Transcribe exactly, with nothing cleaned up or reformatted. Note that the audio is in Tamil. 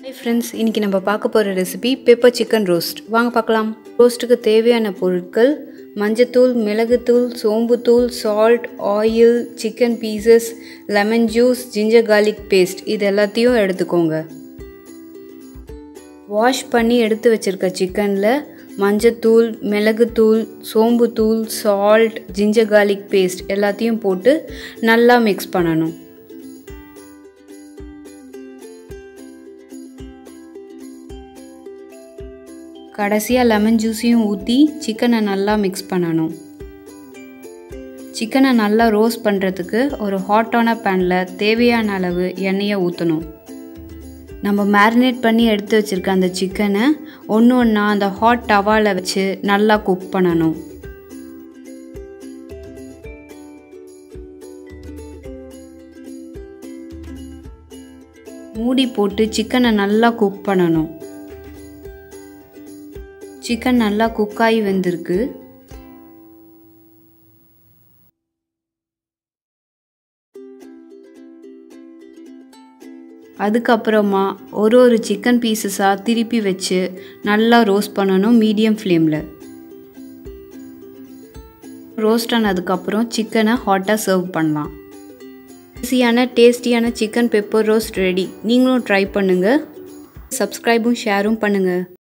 Hi friends, இன்னைக்கு நம்ம பார்க்க போற ரெசிபி பெப்பர் சிக்கன் ரோஸ்ட். வாங்க பார்க்கலாம். ரோஸ்ட்டுக்கு தேவையான பொருட்கள் மஞ்சத்தூள், மிளகுத்தூள், சோம்புத்தூள், salt, oil, chicken pieces, lemon juice, ginger garlic paste இது எல்லாத்தையும் எடுத்துக்கோங்க. வாஷ் பண்ணி எடுத்து வச்சிருக்க சிக்கனில் மஞ்சத்தூள், மிளகுத்தூள், சோம்புத்தூள், சால்ட், ஜிஞ்சர் கார்லிக் பேஸ்ட் எல்லாத்தையும் போட்டு நல்லா மிக்ஸ் பண்ணணும். கடைசியாக லெமன் ஜூஸையும் ஊற்றி சிக்கனை நல்லா மிக்ஸ் பண்ணணும். சிக்கனை நல்லா ரோஸ்ட் பண்ணுறதுக்கு ஒரு ஹாட்டான பேனில் தேவையான அளவு எண்ணெயை ஊற்றணும். நம்ம மேரினேட் பண்ணி எடுத்து வச்சுருக்க அந்த சிக்கனை ஒன்று ஒன்றா அந்த ஹாட் டவாவில் வச்சு நல்லா குக் பண்ணணும். மூடி போட்டு சிக்கனை நல்லா குக் பண்ணணும். சிக்கன் நல்லா குக்காகி வந்திருக்கு. அதுக்கப்புறமா ஒரு ஒரு சிக்கன் பீசஸாக திருப்பி வச்சு நல்லா ரோஸ்ட் பண்ணணும் மீடியம் ஃப்ளேமில். ரோஸ்ட் ஆனதுக்கப்புறம் சிக்கனை ஹாட்டாக சர்வ் பண்ணலாம். ஈஸியான டேஸ்டியான சிக்கன் பெப்பர் ரோஸ்ட் ரெடி. நீங்களும் ட்ரை பண்ணுங்கள். சப்ஸ்கிரைபும் ஷேரும் பண்ணுங்கள்.